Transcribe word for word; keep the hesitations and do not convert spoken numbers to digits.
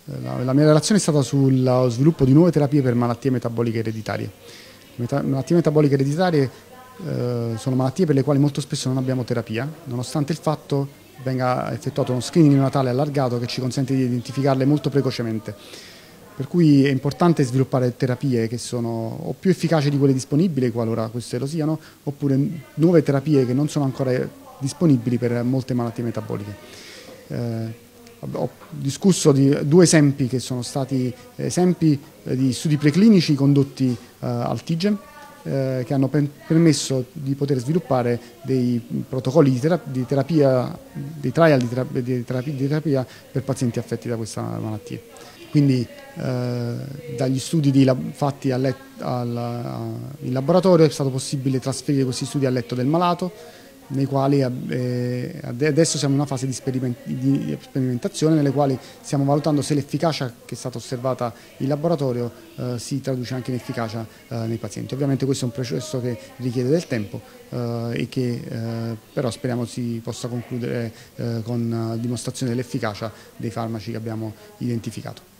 La, la mia relazione è stata sullo sviluppo di nuove terapie per malattie metaboliche ereditarie. Meta, malattie metaboliche ereditarie eh, sono malattie per le quali molto spesso non abbiamo terapia, nonostante il fatto venga effettuato uno screening neonatale allargato che ci consente di identificarle molto precocemente. Per cui è importante sviluppare terapie che sono o più efficaci di quelle disponibili, qualora queste lo siano, oppure nuove terapie che non sono ancora disponibili per molte malattie metaboliche. Eh, ho discusso di due esempi che sono stati esempi di studi preclinici condotti eh, al TIGEM, eh, che hanno per permesso di poter sviluppare dei protocolli di, terapia, di terapia dei trial di terapia, di, terapia, di terapia per pazienti affetti da questa malattia. Quindi eh, dagli studi di, fatti al, al, in laboratorio è stato possibile trasferire questi studi al letto del malato, nei quali eh, adesso siamo in una fase di, esperiment di sperimentazione nelle quali stiamo valutando se l'efficacia che è stata osservata in laboratorio eh, si traduce anche in efficacia eh, nei pazienti. Ovviamente questo è un processo che richiede del tempo eh, e che eh, però speriamo si possa concludere eh, con dimostrazione dell'efficacia dei farmaci che abbiamo identificato.